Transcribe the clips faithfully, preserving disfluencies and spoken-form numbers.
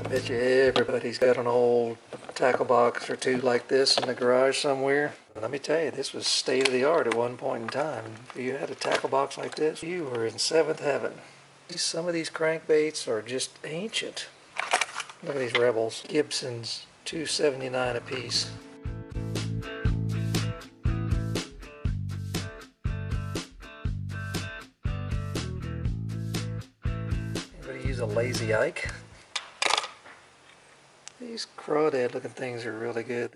Bet you everybody's got an old tackle box or two like this in the garage somewhere. Let me tell you, this was state of the art at one point in time. If you had a tackle box like this, you were in seventh heaven. Some of these crankbaits are just ancient. Look at these Rebels. Gibson's, two seventy-nine a piece. Anybody use a Lazy Ike? These crawdad looking things are really good.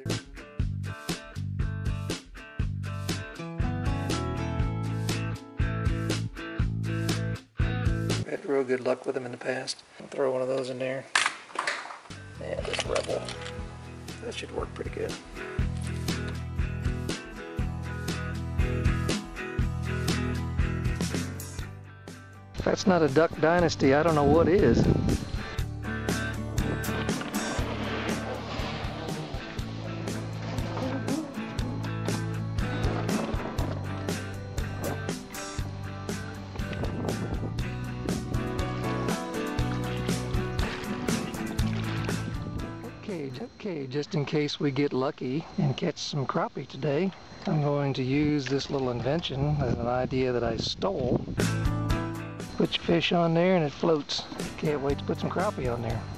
Had real good luck with them in the past. I'll throw one of those in there. And this Rebel. That should work pretty good. If that's not a Duck Dynasty, I don't know what is. Okay, just in case we get lucky and catch some crappie today, I'm going to use this little invention as an idea that I stole. Put your fish on there and it floats. Can't wait to put some crappie on there.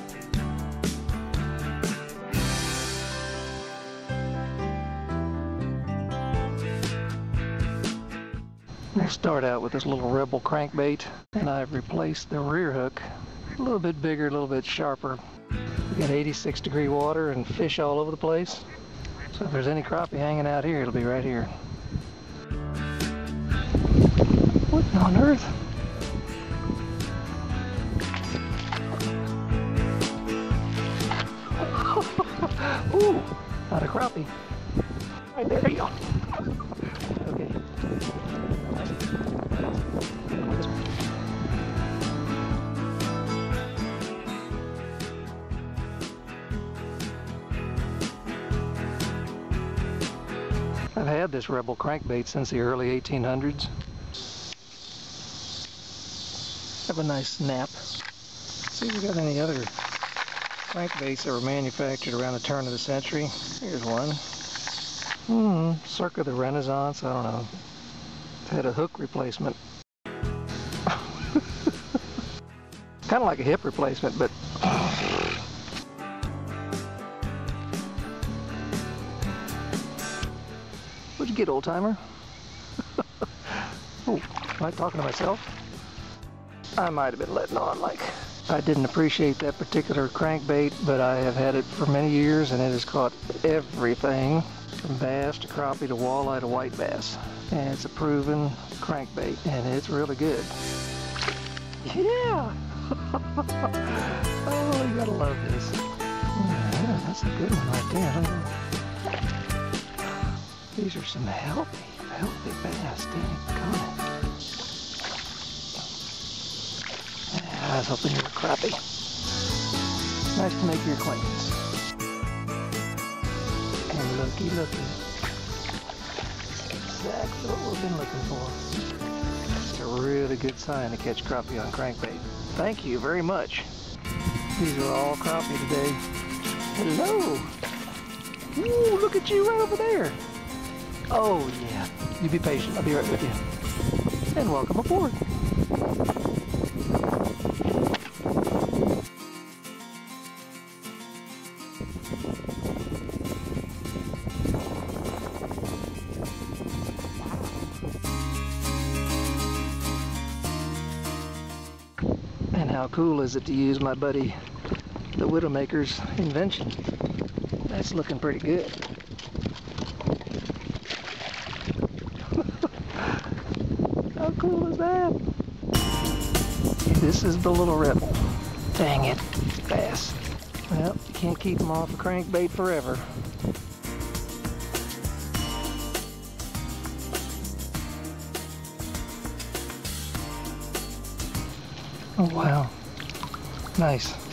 We'll start out with this little Rebel crankbait, and I've replaced the rear hook. A little bit bigger, a little bit sharper. We got eighty-six degree water and fish all over the place. So if there's any crappie hanging out here, it'll be right here. What on earth? Ooh, not a crappie. Right there you go. Okay. I've had this Rebel crankbait since the early eighteen hundreds. Have a nice snap. See if we got any other crankbaits that were manufactured around the turn of the century. Here's one. Hmm, circa the Renaissance, I don't know. It's had a hook replacement. Kind of like a hip replacement, but what'd you get, old timer? Oh, am I talking to myself? I might have been letting on like I didn't appreciate that particular crankbait, but I have had it for many years and it has caught everything from bass to crappie to walleye to white bass. And it's a proven crankbait and it's really good. Yeah! Oh, you gotta love this. Yeah, that's a good one right there. These are some healthy, healthy bass. Dang, come on. I was hoping you were crappie. Nice to make your acquaintance. And looky, looky. Exactly what we've been looking for. It's a really good sign to catch crappie on crankbait. Thank you very much. These are all crappie today. Hello. Ooh, look at you right over there. Oh yeah, you be patient. I'll be right with you. And welcome aboard. And how cool is it to use my buddy the Widowmaker's invention? That's looking pretty good. How cool is that? This is the little Rebel. Dang it, bass. Well, you can't keep them off a crankbait forever. Oh wow, nice.